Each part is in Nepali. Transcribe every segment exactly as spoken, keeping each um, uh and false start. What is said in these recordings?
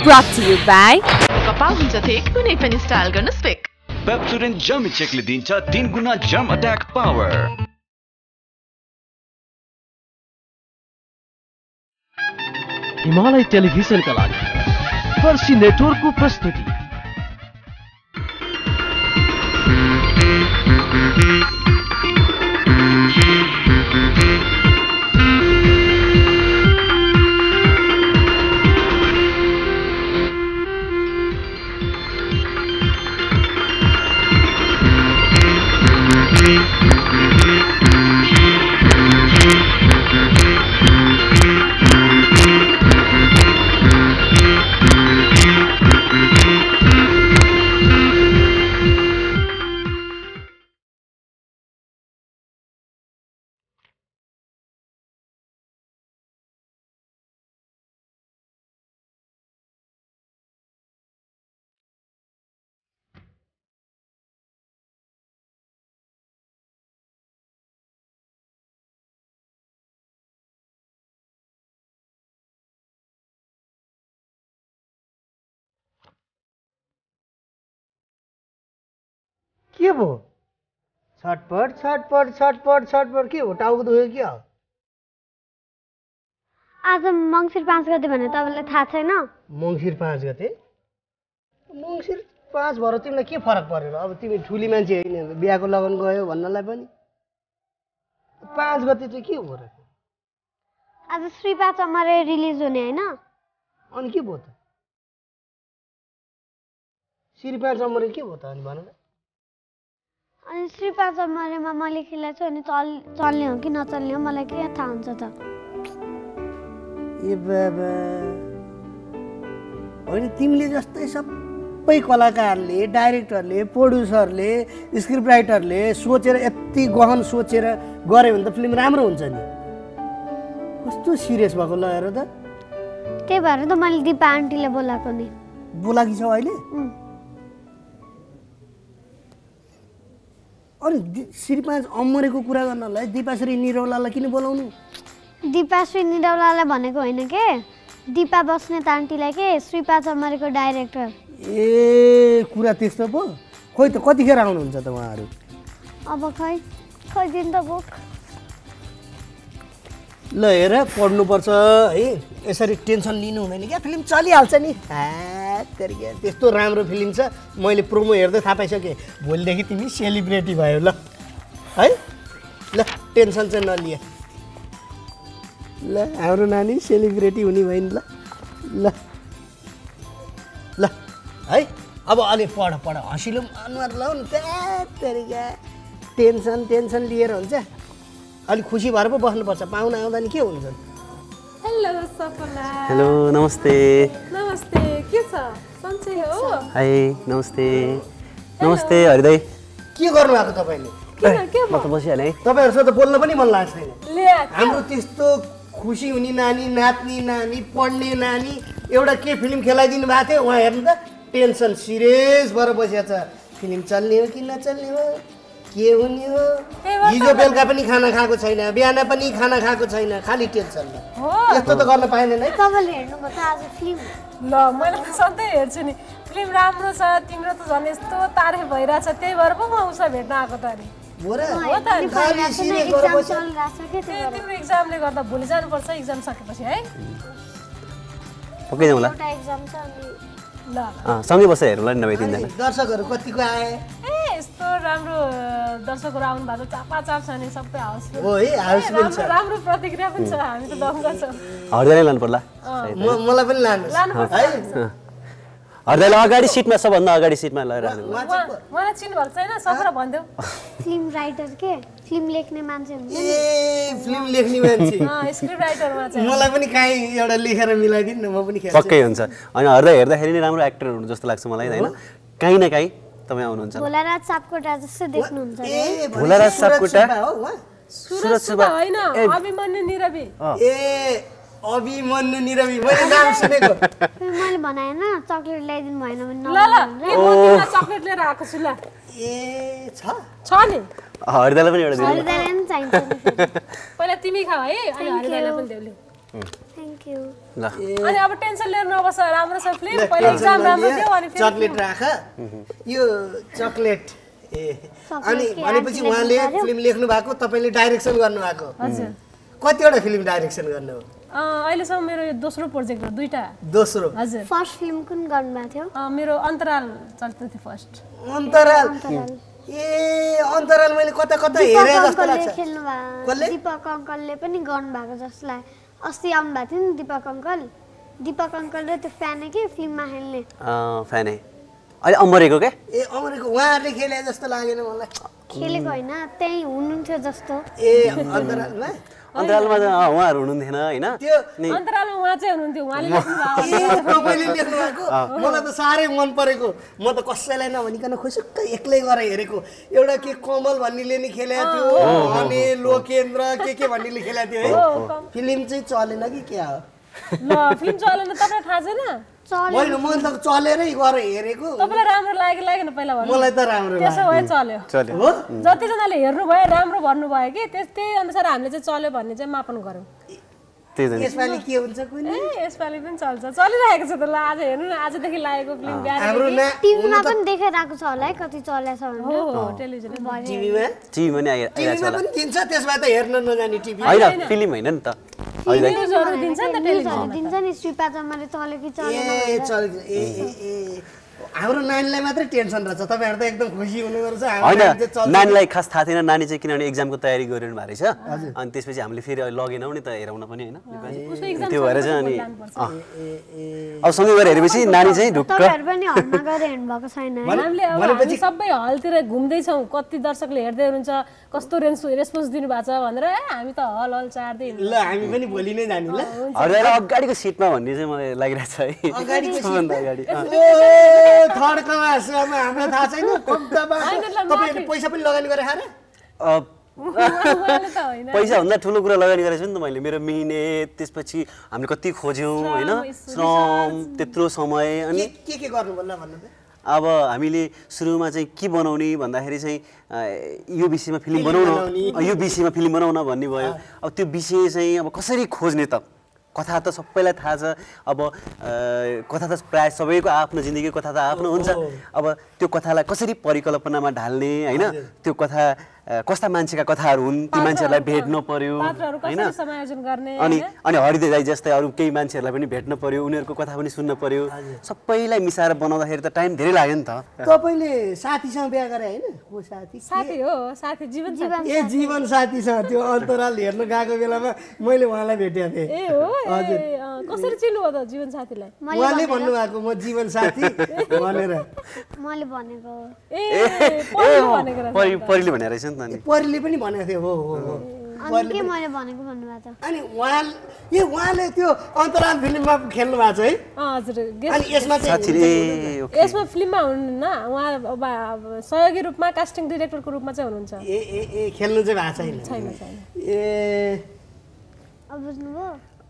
Brought to you by कपाल हुन्छ थिक कुनै पनि स्टाइल गर्न स्पिक पेप्सोडेन्ट जर्म चेकले दिन्छ तीन गुना जर्म अट्याक पावर। हिमालय टेलिभिजनका लागि फर्सी नेटवर्कको प्रस्तुति। के भो छटपट छटपट छटपट छटपट के हो टाउको दुख्यो के हो? आज मङ्सिर पाँच गते भने तपाईँलाई थाहा छैन? मङ्सिर पाँच गते मङ्सिर पाँच भएर तिमीलाई के फरक परेर? अब तिमी ठुली मान्छे होइन, बिहाको लगन गयो भन्नलाई पनि पाँच गते चाहिँ के हो र? आज श्रीपा चमरे रिलिज हुने होइन? अनि के भयो त? श्रीपा चमरे के भयो त अनि भन? अनि श्रीपा चमरेमा मैले खेलेको छु अनि चल चल्ने हो कि नचल्ने हो मलाई के थाहा हुन्छ त? ए बाबा होइन, तिमीले जस्तै सबै कलाकारले, डाइरेक्टरले, प्रोड्युसरले, स्क्रिप्ट राइटरले सोचेर यति गहन सोचेर गऱ्यो भने त फिल्म राम्रो हुन्छ नि। कस्तो सिरियस भएको ल हेर त। त्यही भएर त मैले दिपा आन्टीले बोलाएको नि। बोलाकी छौ अहिले? अनि श्रीपाँच अमरेको कुरा गर्नलाई दिपाश्री निरौलालाई किन बोलाउनु? दिपाश्री निरौलालाई भनेको होइन के, दिपा बस्नेत आन्टीलाई के, श्रीपाँच अमरेको डाइरेक्टर। ए कुरा त्यस्तो पो। खोइ त कतिखेर आउनुहुन्छ त उहाँहरू? अब खै खै दिन त बोक। ल हेर पढ्नुपर्छ है, यसरी टेन्सन लिनु हुँदैन क्या, फिल्म चलिहाल्छ नि। त्यस्तो राम्रो फिल्म छ, मैले प्रोमो हेर्दै थाहा पाइसकेँ। भोलिदेखि तिमी सेलिब्रेटी भयो ल है। ल टेन्सन चाहिँ नलिए। ल हाम्रो नानी सेलिब्रेटी हुने भयो नि। ल ल ल है, अब अलि पढ पढ, हँसिलो अनुहार लाउ नि। त्यहाँ टेन्सन टेन्सन लिएर हुन्छ, अलिक खुसी भएर पो बस्नुपर्छ। पाहुना आउँदा नि के हुन्छ? हेलो सफला। हेलो नमस्ते। नमस्ते, के छ? सन्चै हो? हाई नमस्ते। नमस्ते हरिदाई। के गर्नु भएको तपाईँले? म त बसिहालेँ है। तपाईँहरूसँग त बोल्न पनि मन लाग्छ छैन। ले हाम्रो त्यस्तो खुसी हुने नानी, नाच्ने नानी, पढ्ने नानी, एउटा के फिल्म खेलाइदिनु भएको थियो, उहाँ हेर्नु त टेन्सन सिरियस भएर बसिया छ। फिल्म चल्ने हो कि नचल्ने हो, के हुने हो? हिजो बेलुका पनि खाना खाएको छैन, बिहान पनि खाना खाएको छैन, खालि टेन्सन। यस्तो त गर्न पाइँदैन है। तपाईँले हेर्नुभयो त आज फिल्म? ल मैले त सधैँ हेर्छु नि, फिल्म राम्रो छ, तिम्रो त झन् यस्तो तारिफ भइरहेछ, त्यही भएर पो म उसलाई भेट्न आएको त नि। हो र? हो त नि। एक्जाम चलिरहेछ के त्यो? तिम्रो एक्जामले गर्दा भोलि जानुपर्छ एक्जाम सकेपछि है। पक्कै जाउँला। एउटा एक्जाम छ अनि ल सँगै बसेर हेरौँला नि नभए तिनजना। दर्शकहरू कतिको आए? ए यस्तो राम्रो दर्शकहरू आउनु भएको छ, चापाचाप छ नि, सबै हाउसफुल। हो है, हाउसफुल छ। राम्रो प्रतिक्रिया पनि छ, हामी त दङ्ग छौँ। हरिदाईलाई लानु पर्ला। मलाई पनि लानुहोस् है। हरिदाईलाई अगाडि सिटमा, सबभन्दा अगाडि सिटमा लगेर हाल्नु। मलाई चिन्नु भएको छैन, सबैलाई भनिदेऊ। फिल्म राइटर के, फिल्म लेख्ने मान्छे हुन्छ नि। ए फिल्म लेख्ने मान्छे, स्क्रिप्ट राइटरमा चाहिँ मलाई पनि काहीँ एउटा लेखेर मिलाइदिनु न, म पनि खेल्छु। पक्कै हुन्छ। अनि हरिदाई हेर्दाखेरि नै राम्रो एक्टर हुनु जस्तो लाग्छ मलाई होइन? काहीँ न काहीँ तपाईँ आउनुहुन्छ। भोलाराज सापकोटा जस्तो देख्नुहुन्छ ए भोलाराज सापकोटा सुरज सुब्बा होइन, अभिमन्यु निरवि। ए अभिमन्यु निरवि, मैले नाम सुनेको। मैले भनेँ न चक्लेट ल्याइदिनु भएन भने ल ल म तिमीलाई चक्लेट लिएर आएको छु ल। ए छ छ नि। हरिदाईलाई पनि एउटा दिनु। हरिदाईलाई पनि चाहिन्छ नि। पहिला तिमी खाऊ है, अनि हरिदाईलाई पनि देऊ। थ्याङ्क यू ल अनि अब टेन्सन लिएर नबस राम्रो छ फिल्म पहिला एक्जाम राम्रो थियो अनि फेरि चकलेट राख यो चकलेट ए अनि भनेपछि उहाँले फिल्म लेख्नु भएको तपाईँले डाइरेक्सन गर्नु भएको हजुर कतिवटा फिल्म डाइरेक्सन गर्नु हो अँ, अहिलेसम्म मेरो यो दोस्रो प्रोजेक्ट हो दुईटा दोस्रो हजुर फर्स्ट फिल्म कुन गर्नुभएको थियो अँ, मेरो अन्तराल चलचित्र थियो फर्स्ट अन्तराल ए अन्तराल मैले कता कता हेरे जस्तो लाग्छ खेल्नु कसले? भएको दिपक अङ्कलले पनि गर्नुभएको जस्तो लाग्यो अस्ति आउनु भएको थियो नि दिपक अङ्कल दिपक अङ्कल र त्यो फ्यान कि फिल्ममा खेल्ने फ्यान अहिले अमरेको क्या ए अमरेको उहाँहरूले खेले जस्तो लागेन मलाई खेलेको होइन त्यही हुनुहुन्थ्यो जस्तो ए अन्तरालमा अन्तरालमा त अँ, उहाँहरू हुनुहुन्थेन होइन त्यो अन्तरालमा उहाँ चाहिँ हुनुहुन्थ्यो उहाँले लेख्नु भएको ए तपाईँले लेख्नु भएको मलाई त साह्रै मन परेको म त कसैलाई नभनिकन खुसुक्क एक्लै गएर हेरेको एउटा के कमल भन्नेले नि खेलेको थियो अनि लोकेन्द्र के के भन्नेले खेलेको थियो है फिल्म चाहिँ चलेन कि क्या हो ल फिल्म चलेन तपाईँलाई थाहा छैन चल्यो होइन मैले त चलेरै गएर हेरेको तपाईँलाई राम्रो लाग्यो लागेन पहिला भन्नु मलाई त राम्रो त्यसो भए चल्यो चल्यो हो जतिजनाले हेर्नुभयो राम्रो भन्नुभयो कि त्यस त्यही अनुसार हामीले चाहिँ चल्यो भन्ने चाहिँ मापन गऱ्यौँ त्यही त नि। यसपालि के हुन्छ कुनै ए यसपालि पनि चल्छ चलिरहेको छ त ल आज हेर्नु न आजदेखि लागेको फिल्म हाम्रो बिहान ना टिभीमा पनि देखाइरहेको छ होला है कति चलेछ हो भनेर हो टेलिभिजन टिभीमा टिभीमा नि आइ- आइरहेको छ टिभीमा होला पनि दिन्छ त्यसमा त हेर्न नजाने टिभी होइन फिल्म होइन नि त होइन न्युजहरू दिन्छ नि त न्युजहरू दिन्छ नि श्रीपा जम्माले चल्यो कि चलेन ए चल ए ए ए हाम्रो नानीलाई मात्रै टेन्सन रहेछ तपाईँहरू त एकदम खुसी हुनुपर्छ हाम्रो होइन नानी चाहिँ चल्छ। नानीलाई खास थाहा थिएन नानी चाहिँ किनभने एक्जामको तयारी गरिरहनु भएको रहेछ अनि त्यसपछि हामीले फेरि लगेनौँ नि त हेराउन पनि होइन उसको एक्जाम त्यो भएर चाहिँ अनि जानुपर्छ अँ। अब सँगै गएर हेरेपछि नानी चाहिँ ढुक्क तपाईँहरू पनि हलमा गएर हेर्नुभएको छैन है हामीले अब हामी सबै हलतिर घुम्दैछौँ कति दर्शकले हेर्दै हुनुहुन्छ कस्तो रेन्स रेस्पोन्स दिनुभएको छ भनेर ए हामी त हल हल चार्दै हिँड्छौँ। ल हामी पनि भोलि नै जाने ल हरेर अगाडिको सिटमा भन्ने चाहिँ मलाई लागिरहेको छ है अगाडिको सबभन्दा अगाडि अँ। ए थर्ड क्लासमा हामीलाई थाहा छैन कम्तामा होइन, ल, तपाईँहरूले पैसा पनि लगानी गरे खाएर अब उहाँले त होइन पैसाभन्दा ठुलो कुरा लगानी गरेको छु नि त मैले मेरो मिहिनेत त्यसपछि हामीले कति खोज्यौँ होइन श्रम त्यत्रो समय अनि के के के गर्नु भन्नु भन्नु त अब हामीले सुरुमा चाहिँ के बनाउने भन्दाखेरि चाहिँ अ, यो विषयमा फिल्म बनाउन अ, यो विषयमा फिल्म बनाउन भन्ने भयो अब त्यो विषय चाहिँ अब कसरी खोज्ने त कथा त सबैलाई थाहा छ अब अ, कथा त प्राय सबैको आफ्नो जिन्दगीको कथा त आफ्नो हुन्छ अब त्यो कथालाई कसरी परिकल्पनामा ढाल्ने होइन त्यो कथा अ, कस्ता मान्छेका कथाहरू हुन् ती मान्छेहरूलाई भेट्न पर्यो पात्रहरू होइन कसरी समायोजन गर्ने अनि अनि हरिदे दाइ जस्तै अरू केही मान्छेहरूलाई पनि भेट्न पर्यो उनीहरूको कथा पनि सुन्न पर्यो सबैलाई मिसाएर बनाउँदाखेरि त टाइम धेरै लाग्यो नि त तपाईँले साथीसँग बिहा गरे होइन को साथी साथी हो साथी जीवन साथी ए जीवन साथीसँग त्यो अन्तराल हेर्न गएको बेलामा मैले उहाँलाई भेटेको थिएँ ए हो ए अँ, कसरी चिन्नुभयो त जीवन साथीलाई उहाँले भन्नुभएको म जीवन साथी भनेर मैले भनेको ए ए पहिलो हो, भनेको रहेछ। परि परिले भनेर रहेछ नि त अनि परिले पनि भनेको थियो हो हो हो अनि के मैले भनेको भन्नुभएको त अनि उहाँ ए उहाँले त्यो अन्तराल फिल्ममा खेल्नु भएको छ है अँ, हजुर गेस्ट अनि यसमा चाहिँ साथी ए ओके यसमा फिल्ममा हुनुहुन्न उहाँ अब अब सहयोगी रूपमा कास्टिङ डिरेक्टरको रूपमा चाहिँ हुनुहुन्छ ए ए ए खेल्नु चाहिँ भएको छैन छैन छैन ए अब बुझ्नुभयो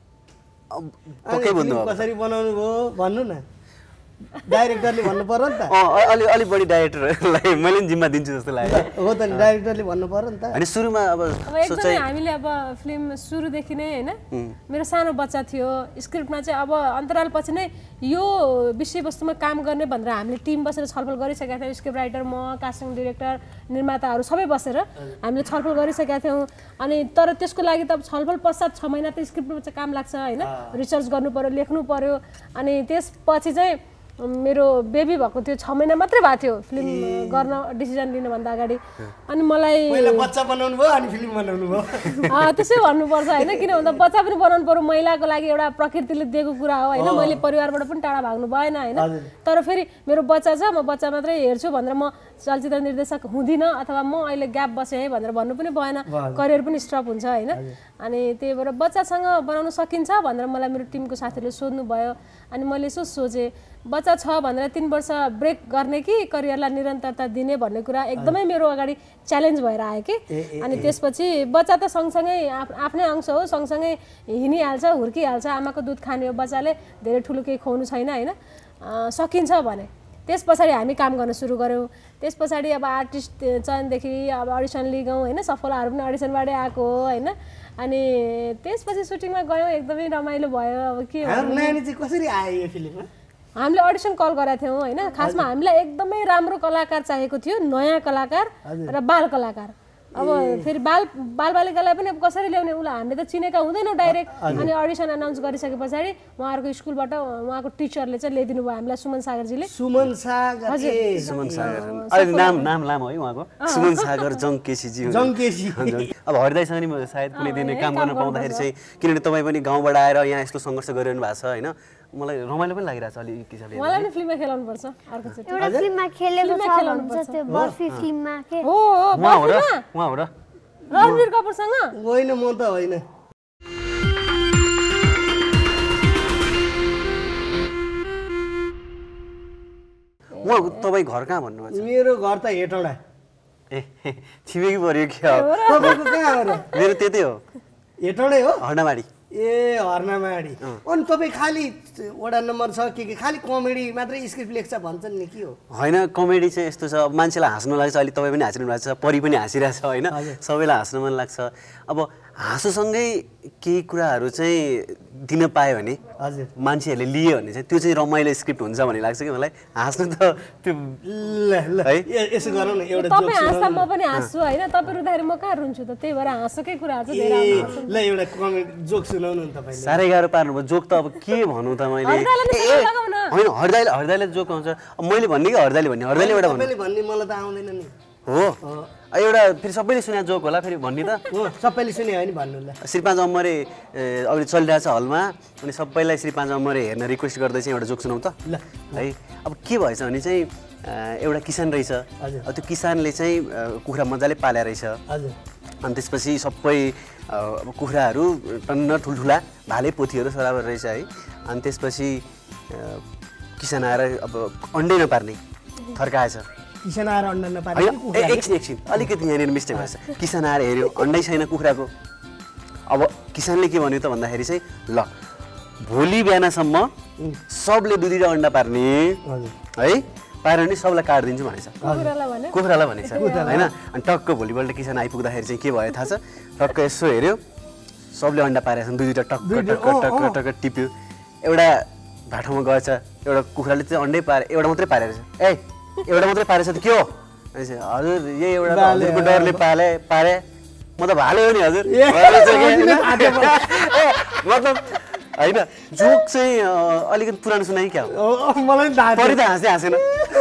अब अनि पक्कै भन्नु फिल्म अब कसरी बनाउनु भयो भन्नु न डाइरेक्टरले भन्नु पर्यो नि त अँ अ- अलि अलिक बढी डाइरेक्टरलाई मैले पनि जिम्मा दिन्छु जस्तो लाग्यो हो त नि डाइरेक्टरले भन्नु पर्यो नि त होइन सुरुमा अब अब एकदमै सोचाइ हामीले अब फिल्म सुरुदेखि नै होइन मेरो सानो बच्चा थियो स्क्रिप्टमा चाहिँ अब अन्तराल पछि नै यो विषयवस्तुमा काम गर्ने भनेर हामीले टिम बसेर छलफल गरिसकेका थियौँ स्क्रिप्ट राइटर म कास्टिङ डिरेक्टर निर्माताहरू सबै बसेर हामीले छलफल गरिसकेका थियौँ अनि तर त्यसको लागि त अब छलफल पश्चात छ महिना त स्क्रिप्टमा चाहिँ काम लाग्छ होइन रिसर्च गर्नु पर्यो लेख्नु पर्यो अनि त्यसपछि चाहिँ मेरो बेबी भएको थियो छ महिना मात्रै भएको थियो फिल्म गर्न डिसिजन लिनुभन्दा अगाडि अनि मलाई पहिला बच्चा बनाउनु भयो अनि फिल्म बनाउनु भयो अँ, त्यसै भन्नुपर्छ होइन किन भन्दा बच्चा पनि बनाउनु पर्यो महिलाको लागि एउटा प्रकृतिले दिएको कुरा हो होइन मैले परिवारबाट पनि टाढा भाग्नु भएन होइन तर फेरि मेरो बच्चा छ म बच्चा मात्रै हेर्छु भनेर म चलचित्र निर्देशक हुँदिनँ अथवा म अहिले ग्याप बसेँ है भनेर भन्नु पनि भएन करियर पनि स्टप हुन्छ होइन अनि त्यही भएर बच्चासँग बनाउन सकिन्छ भनेर मलाई मेरो टिमको साथीहरूले सोध्नु भयो अनि मैले यसो सोचेँ बच्चा छ भनेर तिन वर्ष ब्रेक गर्ने कि करियरलाई निरन्तरता दिने भन्ने कुरा एकदमै मेरो अगाडि च्यालेन्ज भएर आयो कि अनि त्यसपछि बच्चा त सँगसँगै आफ- आफ्नै अंश हो सँगसँगै हिँडिहाल्छ हुर्किहाल्छ आमाको दुध खाने हो बच्चाले धेरै ठुलो केही खुवाउनु छैन होइन अँ, सकिन्छ भने त्यस पछाडि हामी काम गर्न सुरु गऱ्यौँ त्यस पछाडि अब आर्टिस्ट चयनदेखि अब अडिसन लिगौँ होइन सफलाहरू पनि अडिसनबाटै आएको हो होइन अनि त्यसपछि सुटिङमा गयौँ एकदमै रमाइलो भयो अब के नानी चाहिँ कसरी आयो यो फिल्ममा हामीले अडिसन कल गरेका थियौँ होइन खासमा हामीलाई एकदमै राम्रो कलाकार चाहिएको थियो नयाँ कलाकार र बाल कलाकार अब फेरि बाल बालबालिकालाई पनि अब कसरी ल्याउने उसलाई हामीले त चिनेका हुँदैनौँ डाइरेक्ट अनि अडिसन अनाउन्स गरिसके पछाडि उहाँहरूको स्कुलबाट उहाँको टिचरले चाहिँ ल्याइदिनु भयो हामीलाई सुमन सागरजीले सुमन सागर हजुर सुमन सागर अहिले नाम नाम लामो है उहाँको सुमन सागर जङ्केसीजी जङ्केसी अब हरिदाईसँग नि म सायद कुनै दिन काम गर्न पाउँदाखेरि चाहिँ किनभने तपाईँ पनि गाउँबाट आएर यहाँ यस्तो सङ्घर्ष गरिरहनु भएको छ होइन मलाई रमाइलो पनि लागिरहेछ अलि एक हिसाबले मलाई पनि फिल्ममा खेलाउनु पर्छ अर्कोचोटि एउटा फिल्ममा खेलेको छ भन्छ त्यो बर्फी फिल्ममा के हो हो उहाँ हो र उहाँ हो र रणवीर कपुरसँग होइन म त होइन उहाँ तपाईँ घर कहाँ भन्नुभएको छ मेरो घर त हेटौँडा ए छिमेकी पऱ्यो क्या तपाईँको कहाँ हो र मेरो त्यतै हो हेटौँडै हो हर्नामाडी ए हर्नामाडी अनि तपाईँ खालि वडा नम्बर छ के के खालि कमेडी मात्रै स्क्रिप्ट लेख्छ भन्छन् नि के हो होइन कमेडी चाहिँ यस्तो छ अब मान्छेलाई हाँस्नु लाग्छ अहिले तपाईँ पनि हाँसिरहनु भएको छ परी पनि हाँसिरहेछ होइन सबैलाई हाँस्नु मन लाग्छ अब हाँसोसँगै केही कुराहरू चाहिँ दिन पायो भने हजुर मान्छेहरूले लियो भने चाहिँ त्यो चाहिँ रमाइलो स्क्रिप्ट हुन्छ भन्ने लाग्छ कि मलाई हाँस्नु त त्यो ल ल है यसो गरौँ न एउटा तपाईँ हाँस्दा म पनि हाँस्छु होइन तपाईँ रुँदाखेरि म कहाँ रुन्छु त त्यही भएर हाँसोकै कुराहरू चाहिँ धेरै आउँछ ल एउटा कमेडी जोक सुनाउनु न तपाईँले साह्रै गाह्रो पार्नुभयो जोक त अब के भनौँ त मैले होइन हरिदाईले हरिदाईले जोक आउँछ अब मैले भन्ने कि हरिदाईले भन्ने हरिदाईले एउटा भन्ने तपाईँले भन्ने मलाई त आउँदैन नि हो एउटा फेरि सबैले सुने जोक होला फेरि भन्ने त हो सबैले सुने हो नि भन्नु ल श्रीपाँच अम्मरे अहिले चलिरहेछ हलमा अनि सबैलाई श्रीपाँच अम्मरे हेर्न रिक्वेस्ट गर्दै चाहिँ एउटा जोक सुनाउँ त ल है अब के भएछ भने चाहिँ एउटा किसान रहेछ अब त्यो किसानले चाहिँ कुखुरा मजाले पाल्या रहेछ हजुर अनि त्यसपछि सबै अब कुखुराहरू टन्न ठुल्ठुला भाले पोथीहरू सराबर रहेछ है अनि त्यसपछि किसान आएर अब अन्डै नपार्ने थर्काएछ किसान आएर अन्डा नपारे होइन एकछिन एकछिन अलिकति यहाँनिर मिस्टेक भएछ किसान आएर हेऱ्यो अन्डै छैन कुखुराको अब किसानले के भन्यो त भन्दाखेरि चाहिँ ल भोलि बिहानसम्म सबले दुई दुईवटा अन्डा पार्ने है पारेर नि सबलाई काटिदिन्छु भनेछ कुखुरालाई भनेछ होइन अनि टक्क भोलिपल्ट किसान आइपुग्दाखेरि चाहिँ के भयो थाहा छ टक्क यसो हेऱ्यो सबले अन्डा पारेछ दुई दुईवटा टक्क टक्क टक्क टक्क टिप्यो एउटा भाटोमा गएछ एउटा कुखुराले चाहिँ अन्डै पारे एउटा मात्रै पारेछ ए एउटा मात्रै पारेछ त के हो हजुर यही एउटा हजुरको डरले पाले पारे म त भाले हो नि हजुर मतलब होइन जोक चाहिँ अलिकति पुरानो सुनाइ क्या हो मलाई परि त हाँस्दै हाँसेन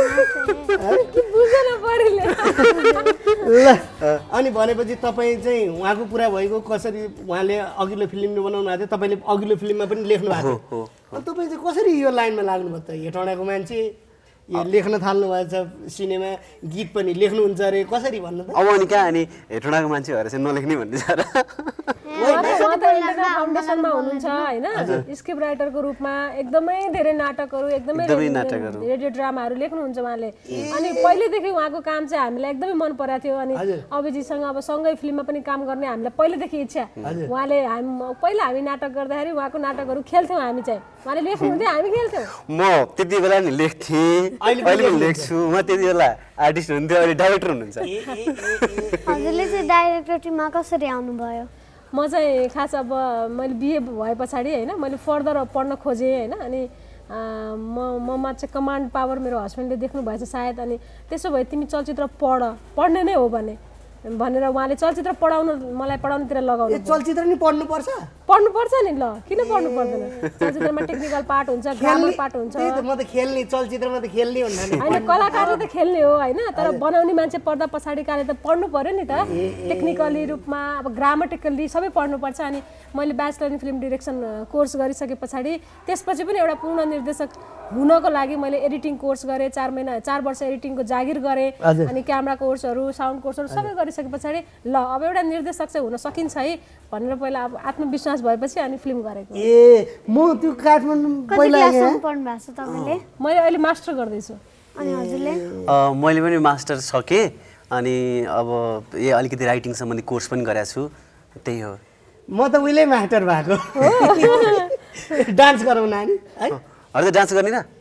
ल अनि भनेपछि तपाईँ चाहिँ उहाँको पुरा भएको कसरी उहाँले अघिल्लो फिल्म बनाउनु भएको थियो तपाईँले अघिल्लो फिल्ममा पनि लेख्नु भएको थियो अनि तपाईँ चाहिँ कसरी यो लाइनमा लाग्नुभयो त हेटौँडाको मान्छे यो लेख्न थाल्नु भएछ सिनेमा गीत पनि लेख्नुहुन्छ अरे कसरी भन्नु त अब अनि कहाँ अनि हेटौँडाको मान्छे भएर चाहिँ नलेख्ने भन्ने छ र फाउन्डेसनमा हुनुहुन्छ होइन स्क्रिप्ट राइटरको रूपमा एकदमै धेरै नाटकहरू एकदमै रेडियो ड्रामाहरू लेख्नुहुन्छ उहाँले अनि पहिलेदेखि उहाँको काम चाहिँ हामीलाई एकदमै मन परेको थियो अनि अभिजीतसँग अब सँगै फिल्ममा पनि काम गर्ने हामीलाई पहिलेदेखि इच्छा उहाँले हामी पहिला हामी नाटक गर्दाखेरि उहाँको नाटकहरू खेल्थ्यौँ हामी चाहिँ उहाँले लेख्नुहुन्थ्यो हामी खेल्थ्यौँ म त्यति बेला नि लेख्थेँ अहिले पनि लेख्छु म त्यति बेला आर्टिस्ट हुन्थ्यो अहिले डाइरेक्टर हुनुहुन्छ हजुरले चाहिँ डाइरेक्टर टिममा कसरी आउनुभयो म चाहिँ खास अब मैले बिए भए पछाडि होइन मैले फर्दर पढ्न खोजेँ होइन अनि म ममा चाहिँ कमान्ड पावर मेरो हस्बेन्डले देख्नु भएछ सायद अनि त्यसो भए तिमी चलचित्र पढ पढ्ने नै हो भने भनेर उहाँले चलचित्र पढाउनु मलाई पढाउनुतिर लगाउनु चलचित्र नि पढ्नुपर्छ पढ्नुपर्छ नि ल किन पढ्नु पर्दैन चलचित्रमा टेक्निकल पार्ट हुन्छ ग्रामर पार्ट हुन्छ म त खेल्ने चलचित्रमा त खेल्ने भन्दा होइन कलाकारले त खेल्ने हो होइन तर बनाउने मान्छे पर्दा पछाडिकाले त पढ्नु पर्यो नि त टेक्निकली रूपमा अब ग्रामेटिकल्ली सबै पढ्नुपर्छ अनि मैले bachelor in film direction course गरिसके पछाडि त्यसपछि पनि एउटा पूर्ण निर्देशक हुनको लागि मैले एडिटिङ कोर्स गरेँ चार महिना चार वर्ष एडिटिङको जागिर गरेँ अनि क्यामेरा कोर्सहरू साउन्ड कोर्सहरू सबै गरिसके पछाडि ल अब एउटा निर्देशक चाहिँ हुन सकिन्छ है भनेर पहिला अब आत्मविश्वास भएपछि अनि फिल्म गरेको ए म त्यो काठमाडौँ पहिला पढ्नु भएको छ तपाईँले मैले अहिले मास्टर गर्दैछु अनि हजुरले मैले पनि मास्टर सकेँ अनि अब ए अलिकति राइटिङ सम्बन्धी कोर्स पनि गरेको छु त्यही हो म त उहिले मास्टर भएको डान्स गरौँ नानी है अरू त डान्स गर्ने र म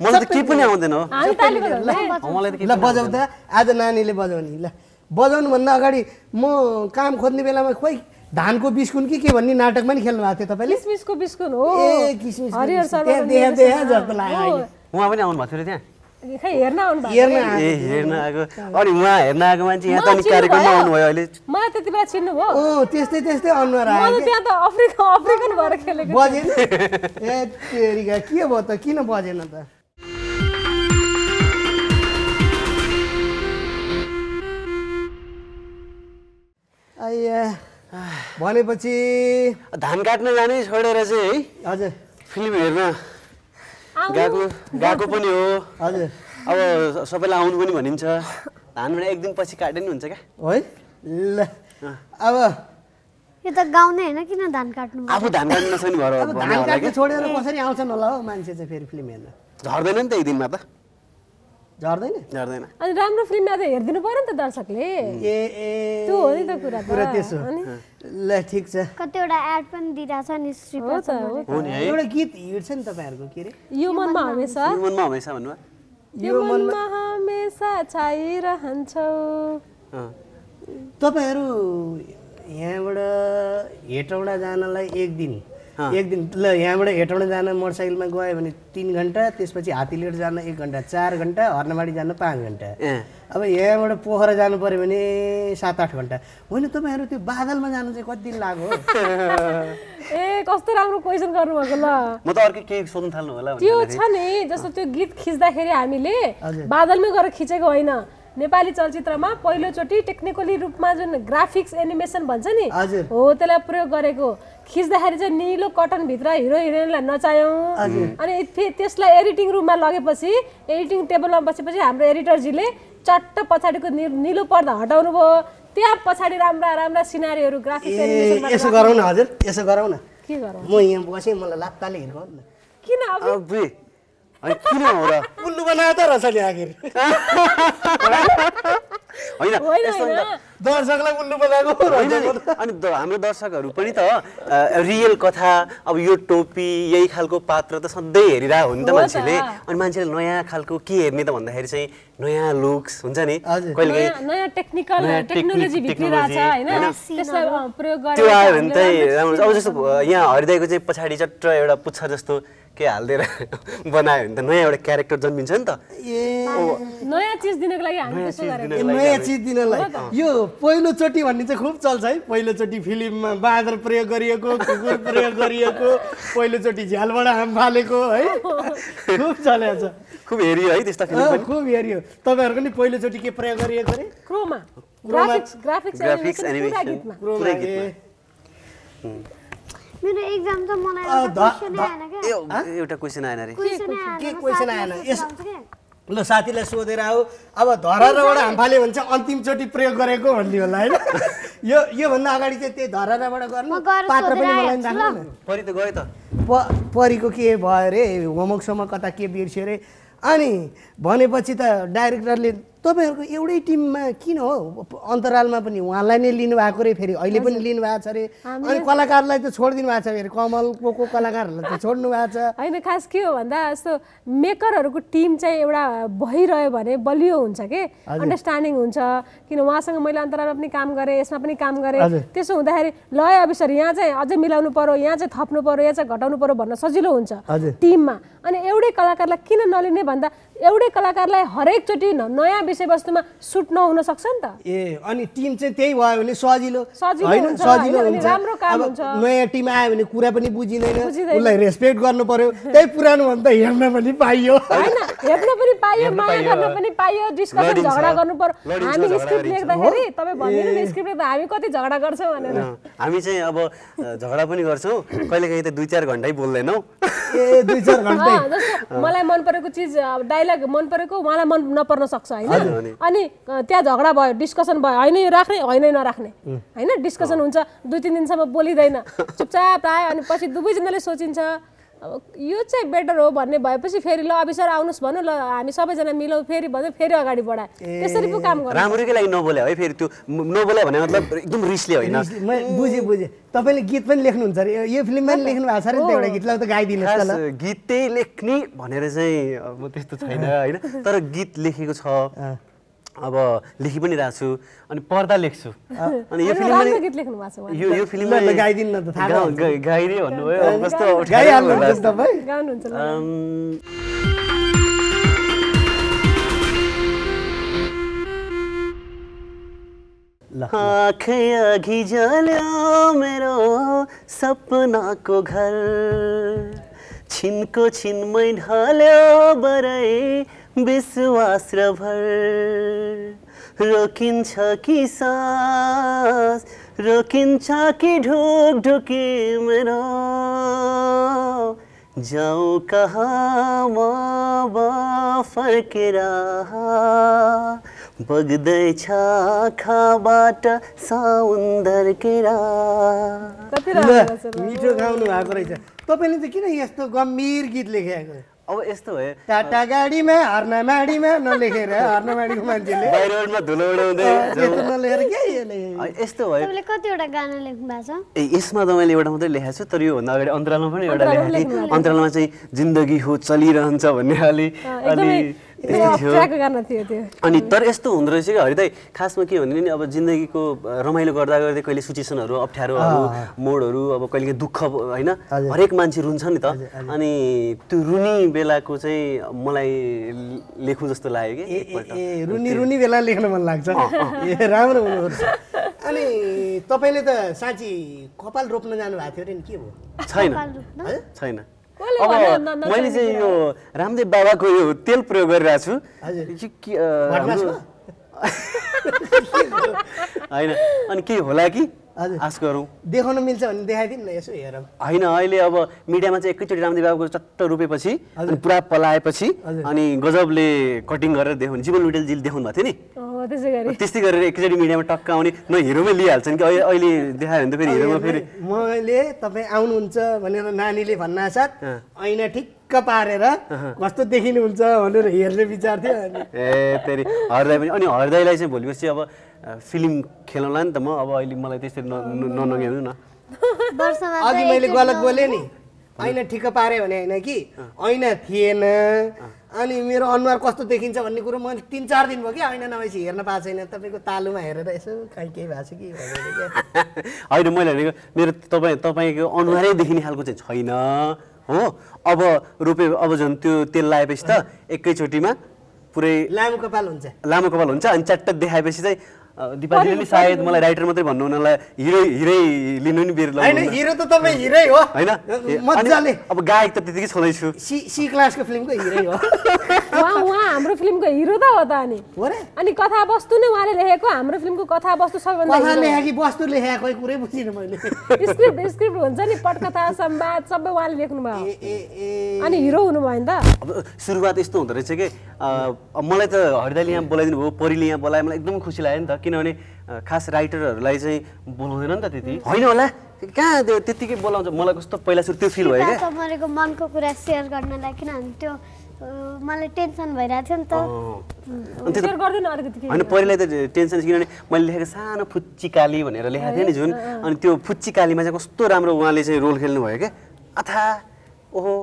मलाई त केही पनि आउँदैन हो हामी ताली बजाउने मलाई त ल बजाउ त आज नानीले बजाउने ल बजाउनुभन्दा अगाडि म काम खोज्ने बेलामा खोइ धानको बिस्कुन कि के भन्ने नाटकमा नि खेल्नु भएको थियो तपाईँले किसमिसको बिस्कुन हो ए किसमिस हरिहर शर्मा देहा देहा जस्तो लाग्यो अहिले उहाँ पनि आउनु भएको थियो त्यहाँ खै हेर्न आउनु भएको हेर्न ए हेर्न आएको अनि उहाँ हेर्न आएको मान्छे यहाँ त नि कार्यक्रममा आउनुभयो अहिले मलाई त्यति बेला चिन्नु भयो अँ त्यस्तै त्यस्तै अनुहार म आयो त त्यहाँ त अफ्रिका अफ्रिकन भएर खेलेको बजेन ए तेरिका के भयो त किन बजेन त आइया भनेपछि धान काट्न जाने छोडेर चाहिँ है हजुर फिल्म हेर्न गएको गएको पनि हो हजुर अब सबैलाई आउनु पनि भनिन्छ धानबाट एक दिन पछि काट्यो नि हुन्छ क्या है ल अब यो त गाउने होइन किन धान काट्नु आफू धान काट्नु नसक्ने भएर अब धान काट्न छोडेर कसरी आउँछन् होला हौ मान्छे चाहिँ फेरि फिल्म हेर्न झर्दैन नि त एक दिनमा त झर्दैन झर्दैन अनि राम्रो फिल्ममा त हेरिदिनु पर्यो नि त दर्शकले ए ए त्यो हो नि त कुरा त कुरा त्यसो ल ठिक छ कतिवटा एड पनि दिइरहेछ नि हो त हो हो नि है एउटा गीत हिँड्छ नि तपाईँहरूको के अरे यो मनमा हमेसा यो मनमा हमेसा भन्नुभयो यो मनमा हमेसा छाइरहन्छौ तपाईँहरू यहाँबाट हेटौँडा जानलाई एक दिन एक दिन ल यहाँबाट हेटौँडा जान मोटरसाइकलमा गयो भने तिन घन्टा त्यसपछि हात्तीलेट जान एक घन्टा चार घन्टा हर्नबाडी जान पाँच घन्टा अब यहाँबाट पोखरा जानु पऱ्यो भने सात आठ घन्टा होइन तपाईँहरू त्यो बादलमा जानु चाहिँ कति दिन लाग्यो ए कस्तो राम्रो क्वेसन गर्नुभएको ल म त अर्कै केही सोध्नु थाल्नु होला त्यो छ नि जस्तो त्यो गीत खिच्दाखेरि हामीले बादलमै गएर खिचेको होइन नेपाली चलचित्रमा पहिलोचोटि टेक्निकली रूपमा जुन ग्राफिक्स एनिमेसन भन्छ नि हो त्यसलाई प्रयोग गरेको खिच्दाखेरि चाहिँ निलो कटनभित्र हिरो हिरोइनलाई नचायौँ अनि त्यसलाई एडिटिङ रुममा लगेपछि एडिटिङ टेबलमा बसेपछि हाम्रो एडिटरजीले चट्ट पछाडिको निलो पर्दा हटाउनु भयो त्यहाँ पछाडि राम्रा राम्रा सिनारीहरू ग्राफिक्स एनिमेसन यसो गरौँ न हजुर यसो गरौँ न के गरौँ म यहाँ बसेँ मलाई लात्ताले हिँड्नु न किन अब अबे अनि किन हो र उल्लु बनायो त रहेछ नि आखिर होइन यस्तो नि त दर्शकलाई उल्लु बनाएको होइन अनि हाम्रो दर्शकहरू पनि त रियल कथा अब यो टोपी यही खालको पात्र त सधैँ हेरिरहेको हो नि त मान्छेले अनि मान्छेले नयाँ खालको के हेर्ने त भन्दाखेरि चाहिँ नयाँ लुक्स हुन्छ नि कहिलेकाहीँ नयाँ टेक्निकल टेक्नोलोजी भित्रिरहेछ होइन त्यसलाई प्रयोग गरेर त्यो आयो भने चाहिँ राम्रो अब जस्तो यहाँ हरिदाईको चाहिँ पछाडि चट्ट एउटा पुच्छर जस्तो के हालिदिएर बनायो भने त नयाँ एउटा क्यारेक्टर जन्मिन्छ नि त नयाँ चिज दिनको लागि हामी त्यसो गरेको नयाँ चिज दिनलाई यो पहिलोचोटि भन्ने चाहिँ खुब चल्छ है पहिलोचोटि फिल्ममा बाँदर प्रयोग गरिएको कुकुर प्रयोग गरिएको पहिलोचोटि झ्यालबाट हाम फालेको है खुब चलेको छ खुब हेरियो है त्यस्ता फिल्म पनि खुब हेरियो तपाईँहरूको नि पहिलोचोटि के प्रयोग गरिएको अरे chroma graphics graphics graphics animation animation पुरै गीतमा मेरो एक्जाम त मलाई एउटा क्वेशन आएन के एउटा क्वेसन आएन रे के क्वेसन आएन यस ल साथीलाई सोधेर आऊ अब धराराबाट हाम फाल्यो भने चाहिँ अन्तिमचोटि प्रयोग गरेको भन्ने होला होइन यो योभन्दा अगाडि चाहिँ त्यही धराराबाट गर्नु पात्र पनि मलाई राख्नु न परि त गयो त परीको के भयो अरे होमवर्कसम्म कता के बिर्स्यो अरे अनि भनेपछि त डाइरेक्टरले तपाईँहरूको एउटै टिममा किन हो अन्तरालमा पनि उहाँलाई नै लिनुभएको रे फेरि अहिले पनि लिनुभएको छ अरे अनि कलाकारलाई त छोडिदिनु भएको छ फेरि कमलको को कलाकारहरूलाई त छोड्नु भएको छ होइन खास के हो भन्दा यस्तो मेकरहरूको टिम चाहिँ एउटा भइरह्यो भने बलियो हुन्छ के अन्डरस्ट्यान्डिङ हुन्छ किन उहाँसँग मैले अन्तरालमा पनि काम गरेँ यसमा पनि काम गरेँ त्यसो हुँदाखेरि ल अब सर यहाँ चाहिँ अझै मिलाउनु पर्यो यहाँ चाहिँ थप्नु पर्यो यहाँ चाहिँ घटाउनु पर्यो भन्न सजिलो हुन्छ टिममा अनि एउटै कलाकारलाई किन नलिने भन्दा एउटै कलाकारलाई हरेकचोटि नयाँ विषयवस्तुमा सुट नहुन सक्छ नि त ए अनि टिम चाहिँ त्यही भयो भने सजिलो सजिलो होइन हुन्छ, सजिलो होइन, हुन्छ राम्रो काम अब हुन्छ। नयाँ टिम आयो भने कुरा पनि बुझिँदैन बुझिँदैन। उसलाई रेस्पेक्ट गर्नु पर्यो त्यही पुरानो भन्दा हेर्न पनि पाइयो होइन हेर्न पनि पाइयो माया गर्न पनि पाइयो डिस्कसन झगडा गर्नु पर्यो हामी स्क्रिप्ट लेख्दाखेरि तपाईँ भनिदिनु न स्क्रिप्ट लेख्दा हामी कति झगडा गर्छौँ भनेर हामी चाहिँ अब झगडा पनि गर्छौँ कहिलेकाहीँ त दुई चार घन्टै बोल्दैनौँ ए दुई चार घन्टा अँ, जस्तो मलाई मन परेको चिज डाइलग मन परेको उहाँलाई मन नपर्न सक्छ होइन अनि अ, त्यहाँ झगडा भयो डिस्कसन भयो होइन यो राख्ने होइन यो नराख्ने होइन डिस्कसन हुन्छ दुई तिन दिनसम्म बोलिँदैन चुपचाप आयो अनि पछि दुवैजनाले सोचिन्छ अब यो चाहिँ बेटर हो भन्ने भएपछि फेरि ल अफिसर आउनुहोस् भन्नु ल हामी सबैजना मिलौँ फेरि भन्यो फेरि अगाडि बढाए त्यसरी पो काम गर्नु राम्रोकै लागि नबोले है फेरि त्यो नबोले भने मतलब एकदम रिसले होइन म बुझेँ बुझेँ तपाईँले गीत पनि लेख्नुहुन्छ अरे यो फिल्ममा पनि लेख्नु भएको छ अरे एउटा गीत ल त गाइदिनुहोस् न ल गीतै लेख्ने भनेर चाहिँ म त्यस्तो छैन होइन तर गीत लेखेको छ अब लेखि पनि रहेको छु अनि पर्दा लेख्छु अनि यो फिल्म राम्रो गीत लेख्नु भएको छ यो यो फिल्ममा ल गाइदिनु न त थाहा गाइदिए भन्नुभयो कस्तो गाइहाल्नुहुन्छ तपाईँ गाउनुहुन्छ ल आँखें अघि जल्यो मेरो सपनाको घर छिनको छिनमै ढल्यो बरै विश्वास र भर रोकिन्छ कि सास रोकिन्छ कि ढुक ढुकी मेरो जाऊँ कहाँ म फर्केर बग्दैछ आँखाबाट साउन्दर केरा मिठो गाउनु भएको रहेछ तपाईँले चाहिँ किन यस्तो गम्भीर गीत लेखेको अब यस्तो हो टाटा गाडीमा हर्न माडीमा नलेखेर हर्न माडीको मान्छेले बाहिरमा धुलो उडाउँदै यस्तो नलेखेर के यो लेखेको यस्तो भयो तपाईँले कतिवटा गाना लेख्नु भएको छ ए यसमा त मैले एउटा मात्रै लेखेको छु तर योभन्दा अगाडि अन्तरालमा पनि एउटा लेखेको थिएँ अन्तरालमा चाहिँ जिन्दगी हो चलिरहन्छ भन्ने अलि अलि अनि तर यस्तो हुँदो रहेछ कि हरिदाई खासमा के भने नि अब जिन्दगीको रमाइलो गर्दा गर्दै कहिले सिचुएसनहरू अप्ठ्यारोहरू मोडहरू अब कहिले दुःख होइन हरेक मान्छे रुन्छ नि त अनि त्यो रुनी बेलाको चाहिँ मलाई लेखु जस्तो लाग्यो कि ए रुनी रुनी बेला लेख्न मन लाग्छ ए राम्रो हुनुपर्छ अनि तपाईँले त साँच्ची कपाल रोप्न जानु भएको थियो अरे नि के भयो छैन छैन अब मैले चाहिँ यो रामदेव बाबाको यो तेल प्रयोग गरिरहेको छु होइन अनि के होला कि आश गरौँ देखाउन मिल्छ भने देखाइदिनु न यसो हेरौँ होइन अहिले अब मिडियामा चाहिँ एकैचोटि रामदेव बाबाको चट्ट रोपेपछि अनि पुरा पलाएपछि अनि गजबले कटिङ गरेर देखाउने जीवन लुटेलजीले देखाउनु भएको थियो नि त्यस्तै गरेर एकैचोटि मिडियामा टक्क आउने न हिरोमै लिइहाल्छन् कि अहिले देखायो भने त फेरि हिरोमा फेरि मैले तपाईँ आउनुहुन्छ भनेर नानीले भन्नासाथ ऐना ठिक्क पारेर कस्तो देखिनुहुन्छ भनेर हेर्ने विचार थियो अनि ए फेरि हरदाई पनि अनि हरदाईलाई चाहिँ भोलिपछि अब फिल्म खेल्नुला नि त म अब अहिले मलाई त्यसरी ननगाउनु न अघि मैले गलत बोलेँ नि ऐना ठिक्क पारेँ भने होइन कि ऐना थिएन अनि मेरो अनुहार कस्तो देखिन्छ भन्ने कुरो मैले तिन चार दिन भयो कि ऐना नभएपछि हेर्न पाएको छैन तपाईँको तालुमा हेरेर यसो कहीँ केही भएको छ कि होइन मैले भनेको मेरो तपाईँ तपाईँको अनुहारै देखिने खालको चाहिँ छैन हो अब रोपे अब झन् त्यो तेल लगाएपछि त एकैचोटिमा पुरै लामो कपाल हुन्छ लामो कपाल हुन्छ अनि चट्ट देखाएपछि चाहिँ दिपालीले सायद मलाई राइटर मात्रै भन्नु हुनलाई हिरो हिरै लिनु नि बेर होइन हिरो त तपाईँ हिरै हो होइन मजाले अब गायक त त्यतिकै छँदैछु सी सी क्लासको फिल्मको हिरै हो उहाँ उहाँ हाम्रो फिल्मको हिरो त हो त अनि अनि कथावस्तु नै उहाँले लेखेको हाम्रो फिल्मको कथावस्तु सबैभन्दा कथा लेखेकी वस्तु लेखेको कोही कुरै बुझिनँ मैले स्क्रिप्ट स्क्रिप्ट हुन्छ नि पटकथा संवाद सबै उहाँले लेख्नु भयो अनि हिरो हुनु भयो नि त अब सुरुवात यस्तो हुँदो रहेछ कि मलाई त हरिदाईले यहाँ बोलाइदिनु भयो परिले यहाँ बोलायो मलाई एकदम खुसी लाग्यो नि त किनभने खास राइटरहरूलाई चाहिँ बोलाउँदैन नि त त्यति होइन होला कहाँ त्यो त्यतिकै बोलाउँछ मलाई कस्तो पहिला सुरु त्यो फिल भयो क्या तपाईँको मनको कुरा सेयर गर्नलाई किनभने त्यो मलाई टेन्सन भइरहेको थियो नि त होइन पहिला त टेन्सन किनभने मैले लेखेको सानो फुच्ची काली भनेर लेखेको थिएँ नि जुन अनि त्यो फुच्ची कालीमा चाहिँ कस्तो राम्रो उहाँले चाहिँ रोल खेल्नु भयो क्या अथा ओहो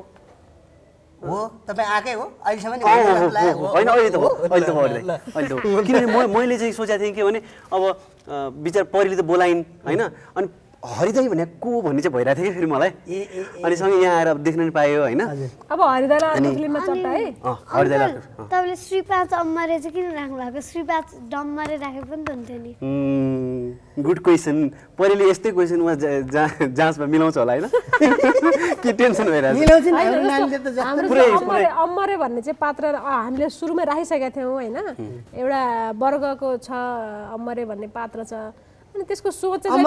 हो तपाईँ आएकै हो अहिलेसम्म होइन अहिले त हो अहिले त हो अहिले त हो किनभने म मैले चाहिँ सोचेको थिएँ के भने अब विचार परिले त बोलाइन् होइन अनि हरिदाई भने को भन्ने चाहिँ भइरहेको थियो कि फेरि मलाई अनि सँगै यहाँ आएर देख्न नि पायो होइन अब हरिदाईलाई फिल्ममा चट्टा है हरिदाईलाई तपाईँले श्रीपाद अम्मरे चाहिँ किन राख्नु भएको श्रीपाद डम्मरे राखेको पनि त हुन्थ्यो नि गुड क्वेसन परिले यस्तै क्वेसन उहाँ जाँचमा मिलाउँछ होला होइन के टेन्सन भइरहेको अम्मरे भन्ने चाहिँ पात्र हामीले सुरुमै राखिसकेका थियौँ होइन एउटा वर्गको छ अम्मरे भन्ने पात्र छ अनि त्यसको सोच चाहिँ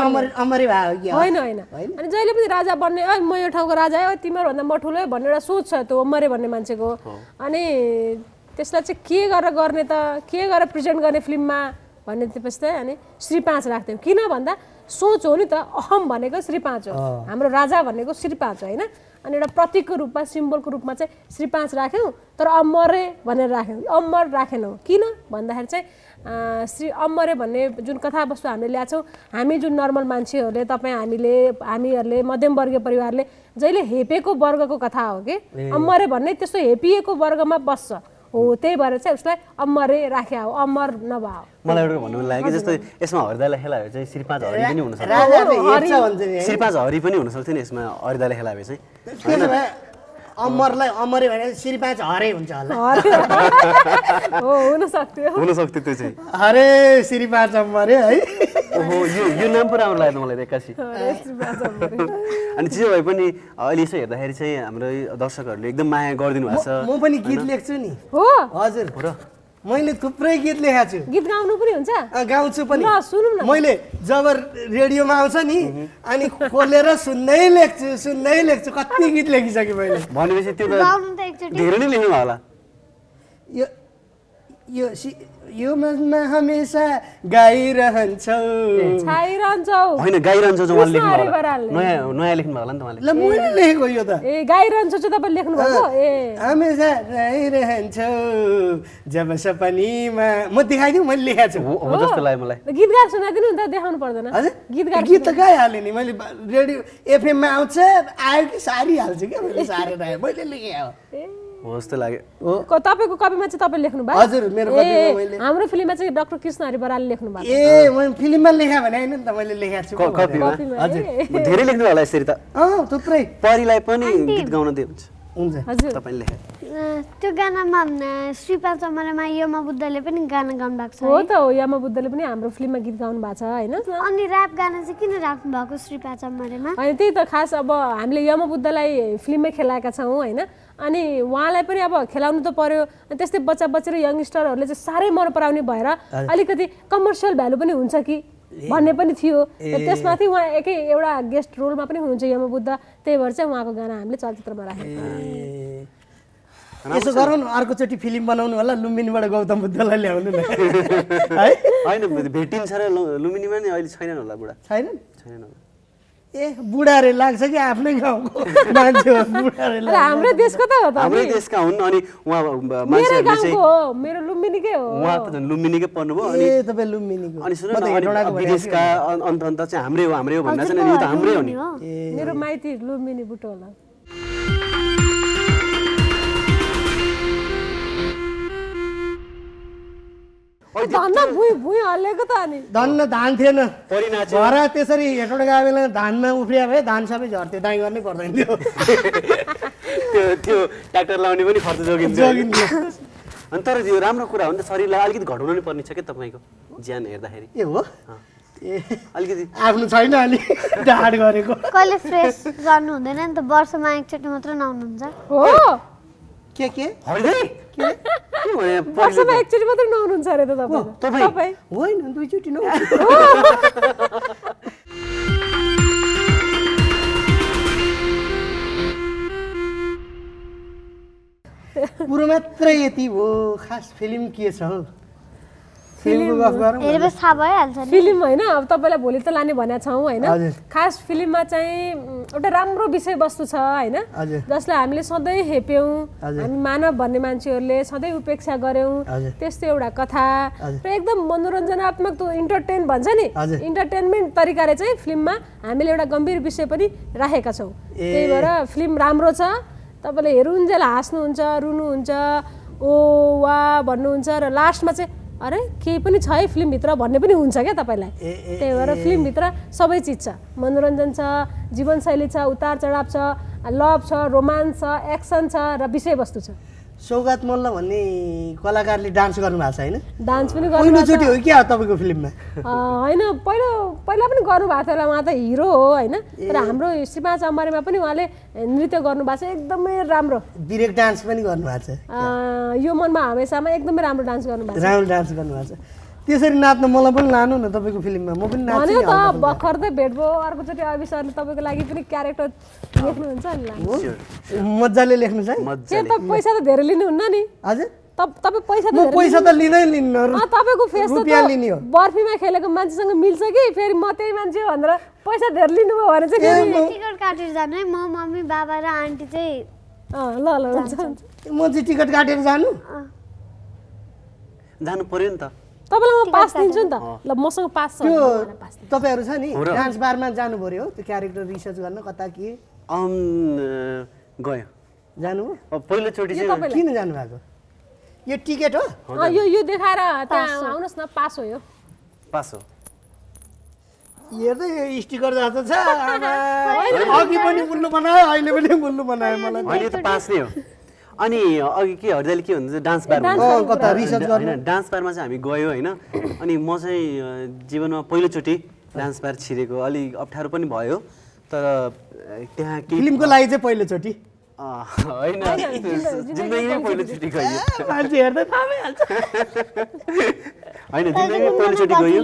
होइन होइन अनि जहिले पनि राजा बन्ने म यो ठाउँको राजा हो तिमीहरूभन्दा म ठुलो भन्ने एउटा सोच छ त्यो अम्मरे भन्ने मान्छेको अनि त्यसलाई चाहिँ के गरेर गर्ने त के गरेर प्रेजेन्ट गर्ने फिल्ममा भन्ने त्यसपछि चाहिँ अनि श्री पाँच राख्थ्यौँ किन भन्दा सोच हो नि त अहम भनेको श्री पाँच हो हाम्रो राजा भनेको श्री पाँच हो होइन अनि एउटा प्रतीकको रूपमा सिम्बलको रूपमा चाहिँ श्री पाँच राख्यौँ तर अमरे भनेर राख्यौँ अमर राखेनौँ किन भन्दाखेरि चाहिँ श्री अमरे भन्ने जुन कथावस्तु हामीले ल्याएको छौँ हामी जुन नर्मल मान्छेहरूले तपाईँ हामीले हामीहरूले मध्यमवर्गीय परिवारले जहिले हेपेको वर्गको कथा हो कि अमरे भन्ने त्यस्तो हेपिएको वर्गमा बस्छ हो त्यही भएर चाहिँ उसलाई अमरे राख्या हो अमर नभए मलाई एउटा भन्नु लाग्यो कि जस्तो यसमा हरिदाले खेलायो चाहिँ श्री पाँच हरि पनि हुन सक्छ राजाले हेर्छ भन्छ नि श्री पाँच हरि पनि हुन सक्छ नि यसमा हरिदाले खेलायो चाहिँ त्यसो भए अमरलाई अमरे भने श्री पाँच हरे हुन्छ होला हो हुन सक्थ्यो हुन सक्थ्यो त्यो चाहिँ हरे श्री पाँच अमरे है ओहो यो यो नाम पो राम्रो लाग्यो मलाई एक्कासी अनि जे भए पनि अहिले यसो हेर्दाखेरि चाहिँ हाम्रो दर्शकहरूले एकदम माया गरिदिनु भएको छ म पनि गीत लेख्छु नि हो हजुर मैले थुप्रै गीत लेखेको छु गीत गाउनु पनि हुन्छ गाउँछु पनि ल सुनौँ न मैले जब रेडियोमा आउँछ नि अनि खोलेर सुन्दै लेख्छु सुन्दै लेख्छु कति गीत लेखिसकेँ मैले भनेपछि त्यो त धेरै नै लेख्नु होला यो यो यो मनमा हमेसा गाइरहन्छौ छाइरहन्छौ होइन गाइरहन्छौ जो उहाँले लेख्नु होला नयाँ नयाँ लेख्नु होला नि त उहाँले ल मैले लेखेको यो त ए गाइरहन्छौ चाहिँ तपाईले लेख्नु भएको ए हमेसा गाइरहन्छौ जब सपनीमा म देखाइदिउँ मैले लेखेको छु हो जस्तो लाग्यो मलाई गीत गाएर सुनाइदिनु नि त देखाउनु पर्दैन हजुर गीत गाएर गीत त गाइहालेँ नि मैले रेडियो एफएममा आउँछ आयो कि सारिहाल्छु क्या मैले सारेर आएँ मैले लेखेँ हो हो जस्तो लाग्यो को तपाईको कपीमा चाहिँ तपाईले लेख्नु भयो हजुर मेरो कपीमा मैले हाम्रो फिल्ममा चाहिँ डाक्टर कृष्ण हरि बरालले लेख्नु भएको ए मैले फिल्ममा लेखा भने हैन नि त मैले लेखेको छु कपीमा हजुर धेरै लेख्नु होला यसरी त अँ थुप्रै परिलाई पनि गीत गाउन दिनुहुन्छ हुन्छ हजुर तपाईले लेखे त्यो गानामा श्री पाँच अमरेमा यमा बुद्धले पनि गाना गाउनु भएको छ हो त हो यमा बुद्धले पनि हाम्रो फिल्ममा गीत गाउनु भएको छ हैन अनि र्याप गाना चाहिँ किन राख्नु भएको श्री पाँच अमरेमा अनि त्यही त खास अब हामीले यमा बुद्धलाई फिल्ममै खेलाएका छौँ हैन अनि उहाँलाई पनि अब खेलाउनु त पर्यो अनि त्यस्तै बच्चा बच्चा र यङस्टरहरूले चाहिँ साह्रै मन पराउने भएर अलिकति कमर्सियल भ्यालु पनि हुन्छ कि भन्ने पनि थियो त्यसमाथि उहाँ एकै एउटा गेस्ट रोलमा पनि हुनुहुन्छ यमा बुद्ध त्यही भएर चाहिँ उहाँको गाना हामीले चलचित्रमा राखेको यसो गरौँ न अर्कोचोटि फिल्म बनाउनु होला लुम्बिनीबाट गौतम बुद्धलाई ल्याउनु न है होइन भेटिन्छ र लुम्बिनीमा नि अहिले छैनन् होला बुढा छैन छैनन् होला ए बुढारे लाग्छ कि आफ्नै गाउँको मान्छे हो बुढारे लाग्छ हाम्रो देशको त हो त हाम्रै देशका हुन् अनि उहाँ मेरो मान्छेहरूले गाउँको चाहिँ हो मेरो लुम्बिनीकै हो उहाँ त झन् लुम्बिनीकै पर्नुभयो अनि ए तपाईँ लुम्बिनीको अनि सुन्नु न अनि विदेशका अन्त अन्त चाहिँ हाम्रै हो हाम्रै हो भन्दा चाहिँ यो त हाम्रै हो नि मेरो माइती लुम्बिनी बुटो होला धन्न भुइँ भुइँ हल्लेको त अनि धन्न धान थिएन परि नाच्यो घर त्यसरी हेटोट गयो बेला धानमा उफ्रिया भए धान सबै झर्थ्यो दाइ गर्नै पर्दैन थियो त्यो त्यो ट्र्याक्टर लाउने पनि खर्च जोगिन्थ्यो जोगिन्थ्यो अनि तर यो राम्रो कुरा हो नि त शरीरलाई अलिकति घटाउनु नि पर्ने छ के तपाईँको ज्यान हेर्दाखेरि ए हो ए अलिकति आफ्नो छैन अलि ढाड गरेको कहिले फ्रेस गर्नु हुँदैन नि त वर्षमा एकचोटि मात्र नुहाउनुहुन्छ हो के के हरिदाई के के भने वर्षमा एकचोटि मात्रै नुहाउनुहुन्छ अरे त तपाईँ तपाईँ होइन दुईचोटि न कुरो मात्रै यति हो खास फिल्म के छ हौ फिल्मको गफ गरौँ हेरेपछि थाहा भइहाल्छ नि फिल्म होइन अब तपाईँलाई भोलि त लाने भनेको छौँ होइन हजुर। खास फिल्ममा चाहिँ एउटा राम्रो विषयवस्तु छ होइन हजुर। जसलाई हामीले सधैँ हेप्यौँ हजुर। हामी मानव भन्ने मान्छेहरूले सधैँ उपेक्षा गऱ्यौँ हजुर। त्यस्तो एउटा कथा हजुर। र एकदम मनोरञ्जनात्मक त्यो इन्टरटेन भन्छ नि हजुर। इन्टरटेनमेन्ट तरिकाले चाहिँ फिल्ममा हामीले एउटा गम्भीर विषय पनि राखेका छौँ त्यही भएर फिल्म राम्रो छ तपाईँले हेरुन्जेल हाँस्नुहुन्छ रुनुहुन्छ ओ वा भन्नुहुन्छ र लास्टमा चाहिँ अरे केही पनि छ है फिल्मभित्र भन्ने पनि हुन्छ क्या तपाईँलाई त्यही भएर फिल्मभित्र सबै चिज छ मनोरञ्जन छ जीवनशैली छ उतार चढाव छ लभ छ रोमान्स छ एक्सन छ र विषयवस्तु छ सौगात मल्ल भन्ने कलाकारले डान्स गर्नुभएको छ होइन डान्स पनि गर्नु पहिलोचोटि हो क्या तपाईँको फिल्ममा होइन पहिलो पहिला पनि गर्नुभएको थियो होला उहाँ त हिरो हो होइन तर हाम्रो श्रीमा चम्बरेमा पनि उहाँले नृत्य गर्नुभएको छ एकदमै राम्रो ब्रेक डान्स पनि गर्नुभएको छ यो मनमा हमेसामा एकदमै राम्रो डान्स गर्नुभएको छ राम्रो डान्स गर्नुभएको छ त्यसरी नाच्न मलाई पनि लानु न तपाईँको फिल्ममा म पनि नाच्छु भन्यो त भर्खर त भेट भयो अर्कोचोटि अवि सरले तपाईँको लागि पनि क्यारेक्टर लेख्नुहुन्छ नि मजाले लेख्नु चाहिँ के त पैसा त धेरै लिनुहुन्न नि हजुर तप तपाईँ पैसा म पैसा त लिनै लिन्न तपाईँको फेस त रुपियाँ लिने हो बर्फीमा खेलेको मान्छेसँग मिल्छ कि फेरि म त्यही मान्छे हो भनेर पैसा धेर लिनुभयो भने चाहिँ टिकट काटेर जानु है म मम्मी बाबा र आन्टी चाहिँ ल ल हुन्छ म चाहिँ टिकट काटेर जानु जानु पर्यो नि त तपाईँलाई म पास दिन्छु नि त ल मसँग पास छ त्यो तपाईँहरू छ नि डान्स बारमा जानु पर्यो त्यो क्यारेक्टर रिसर्च गर्न कता के गयो जानु पहिलोचोटि चाहिँ किन जानु भएको यो टिकट हो यो यो देखाएर त्यहाँ आउनुहोस् न पास हो यो पास हो हेर्दै यो स्टिकर जस्तो छ अघि पनि बुल्नु बनायो अहिले पनि बुल्नु बनायो मलाई अहिले त पास नै हो अनि अघि के हर्दाले के भन्नुहुन्छ डान्स बारमा कता रिसर्च गर्न होइन डान्स बारमा चाहिँ हामी गयो होइन अनि म चाहिँ जीवनमा पहिलोचोटि डान्स बार छिरेको अलि अप्ठ्यारो पनि भयो तर त्यहाँ के फिल्मको लागि चाहिँ पहिलोचोटि होइन जिन्दगीमै पहिलोचोटि गयो मान्छे हेर्दै थाहा भइहाल्छ होइन जिन्दगीमै पहिलोचोटि गयो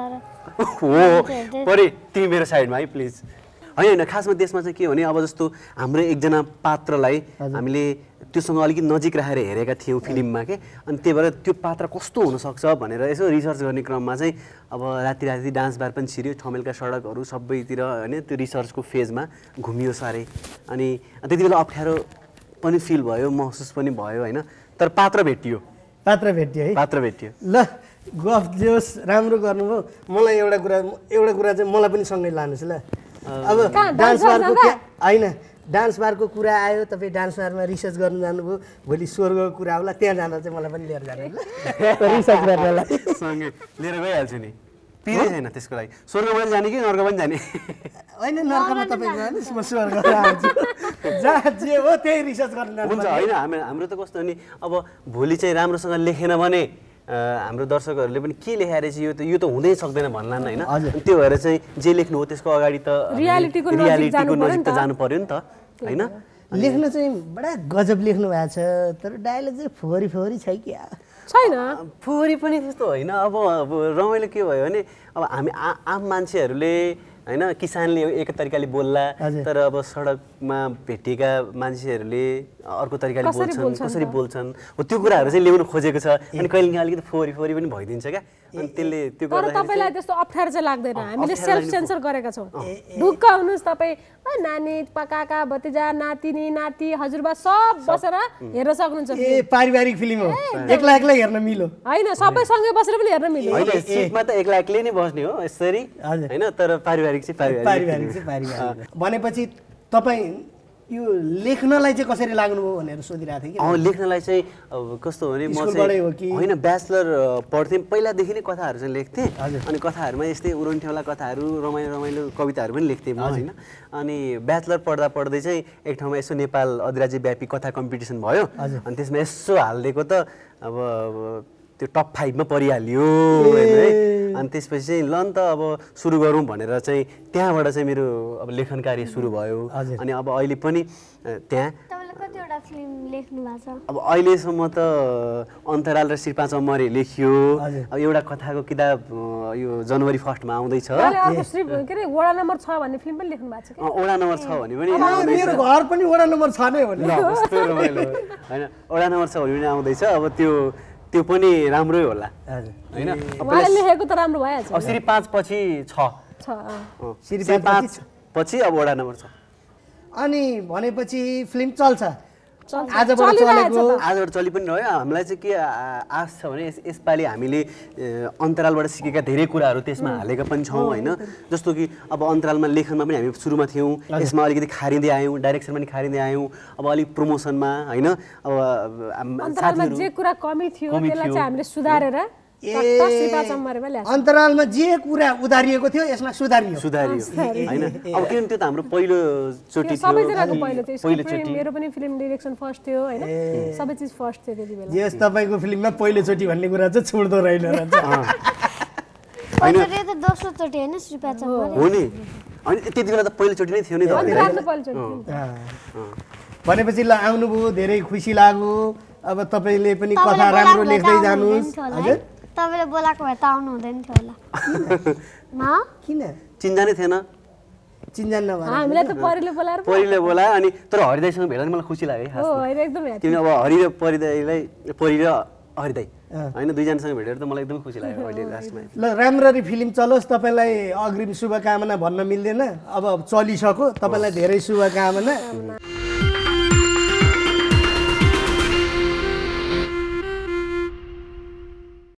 हो परे तिमी मेरो साइडमा है प्लिज होइन होइन खासमा त्यसमा चाहिँ के हो भने अब जस्तो हाम्रो एकजना पात्रलाई हामीले त्योसँग अलिकति नजिक राखेर हेरेका थियौँ फिल्ममा के अनि त्यही भएर त्यो पात्र कस्तो हुनसक्छ भनेर यसो रिसर्च गर्ने क्रममा चाहिँ अब राति राति डान्स बार पनि छिर्यो ठमेलका सडकहरू सबैतिर होइन त्यो रिसर्चको फेजमा घुमियो साह्रै अनि त्यति बेला अप्ठ्यारो पनि फिल भयो महसुस पनि भयो होइन तर पात्र भेटियो पात्र भेटियो है पात्र भेटियो ल गफ जोस् राम्रो गर्नुभयो मलाई एउटा कुरा एउटा कुरा चाहिँ मलाई पनि सँगै लानुहोस् ल अब डान्स बारको के होइन डान्स बारको कुरा आयो तपाईँ डान्स बारमा रिसर्च गर्नु जानुभयो भोलि स्वर्गको कुरा होला त्यहाँ जाँदा चाहिँ मलाई पनि लिएर जानु रिसर्च गर्नलाई सँगै लिएर गइहाल्छु नि पिरै छैन त्यसको लागि स्वर्ग पनि जाने कि नर्क पनि जाने होइन नर्कमा तपाईँ जानुहोस् म स्वर्गमा आउँछु जहाँ जे हो त्यही रिसर्च गर्न जानु हुन्छ होइन हामी हाम्रो त कस्तो नि अब भोलि चाहिँ राम्रोसँग लेखेन भने हाम्रो दर्शकहरूले पनि के लेखाएर चाहिँ यो त यो त हुँदै सक्दैन भन्लान् होइन त्यो भएर चाहिँ जे लेख्नु हो त्यसको अगाडि त रियालिटीको रियालिटीको नजिक त जानु पर्यो नि त होइन लेख्न चाहिँ बडा गजब लेख्नु भएको छ तर डायलग चाहिँ फोहोरी फोहोरी छ कि छैन फोहोरी पनि त्यस्तो होइन अब अब रमाइलो के भयो भने अब हामी आम मान्छेहरूले होइन किसानले एक तरिकाले बोल्ला तर अब सडकमा भेटिएका मान्छेहरूले अर्को तरिकाले बोल्छन् कसरी बोल्छन् हो त्यो कुराहरू चाहिँ ल्याउनु खोजेको छ अनि कहिले अलिकति फोहोरी फोहोरी पनि भइदिन्छ क्या अनि त्यसले त्यो तर तपाईँलाई त्यस्तो अप्ठ्यारो चाहिँ लाग्दैन हामीले सेल्फ सेन्सर गरेका छौँ ढुक्क हुनुहोस् तपाईँ नानी काका भतिजा नातिनी नाति हजुरबा सब बसेर हेर्न सक्नुहुन्छ ए पारिवारिक फिल्म हो एक्ला एक्लै हेर्न मिलो होइन सबै सँगै बसेर पनि हेर्न मिल्यो होइन सिटमा त एक्ला एक्लै नै बस्ने हो यसरी होइन तर पारिवारिक चाहिँ पारिवारिक पारिवारिक चाहिँ पारिवारिक भनेपछि तपाईँ यो लेख्नलाई चाहिँ कसरी लाग्नुभयो भनेर सोधिरहेको थिएँ कि अँ लेख्नलाई चाहिँ अब कस्तो हो भने म चाहिँ होइन ब्याचलर पढ्थेँ पहिलादेखि नै कथाहरू चाहिँ लेख्थेँ अनि कथाहरूमा यस्तै उरन्ठेवाला कथाहरू रमाइलो रमाइलो कविताहरू पनि लेख्थेँ म होइन अनि ब्याचलर पढ्दा पढ्दै चाहिँ एक ठाउँमा यसो नेपाल अधिराज्यव्यापी कथा कम्पिटिसन भयो अनि त्यसमा यसो हालिदिएको त अब त्यो टप फाइभमा परिहाल्यो है अनि त्यसपछि चाहिँ ल नि त अब सुरु गरौँ भनेर चाहिँ त्यहाँबाट चाहिँ मेरो अब लेखन कार्य सुरु भयो अनि अब अहिले पनि त्यहाँ कतिवटा फिल्म लेख्नु भएको छ अब अहिलेसम्म त अन्तराल र श्री पाँच अमरे लेखियो अब एउटा कथाको किताब यो जनवरी फर्स्टमा आउँदैछ के अरे वडा नम्बर छ भन्ने फिल्म पनि लेख्नु भएको छ कि वडा नम्बर छ भने पनि मेरो घर पनि वडा नम्बर छ नै हो नि होइन वडा नम्बर छ भने पनि आउँदैछ अब त्यो त्यो पनि राम्रै होला होइन उहाँले लेखेको त राम्रो भइहाल्छ अब श्री पाँच पछि छ श्री पाँच पछि अब वडा नम्बर छ अनि भनेपछि फिल्म चल्छ आजबाट चलेको आजबाट चलि पनि रह्यो हामीलाई चाहिँ के आश छ भने यसपालि हामीले अन्तरालबाट सिकेका धेरै कुराहरू त्यसमा हालेका पनि छौँ होइन जस्तो कि अब अन्तरालमा लेखनमा पनि हामी सुरुमा थियौँ यसमा अलिकति खारिँदै आयौँ डाइरेक्सन पनि खारिँदै आयौँ अब अलिक प्रमोसनमा होइन अब अन्तरालमा जे कुरा कमी थियो त्यसलाई चाहिँ हामीले सुधारेर अन्तरालमा जे कुरा उधारिएको थियो यसमा सुधारियो सुधारियो होइन अब किन त्यो त हाम्रो पहिलो चोटि थियो सबैजनाको पहिलो थियो पहिलो चोटि मेरो पनि फिल्म डाइरेक्सन फर्स्ट थियो हैन सबै चीज फर्स्ट थियो त्यति बेला यस तपाईको फिल्ममा पहिलो चोटि भन्ने कुरा चाहिँ छोड्दो रहेन रहन्छ हैन त्यो त दोस्रो चोटि हैन श्रीपाद हो नि अनि त्यति बेला त पहिलो चोटि नै थियो नि त अन्तरालको पहिलो चोटि भनेपछि ल आउनुभयो धेरै खुसी लाग्यो अब तपाईले पनि कथा राम्रो लेख्दै जानुस् हजुर तपाईले बोलाको भए त आउनु हुँदैन थियो होला म किन चिन्जा नै थिएन चिन्जान नभएर हामीलाई त परिले बोलाएर पो- परिले बोलायो अनि तर हरिदाईसँग भेट्दा नि मलाई खुसी लाग्यो है खास हो होइन एकदम ह्याप्पी किन अब हरि र परिदाईलाई परि र हरिदाई होइन दुईजनासँग भेटेर त मलाई एकदमै खुसी लाग्यो अहिले लास्टमा ल राम्ररी फिल्म चलोस् तपाईँलाई अग्रिम शुभकामना भन्न मिल्दैन अब चलिसक्यो तपाईँलाई धेरै शुभकामना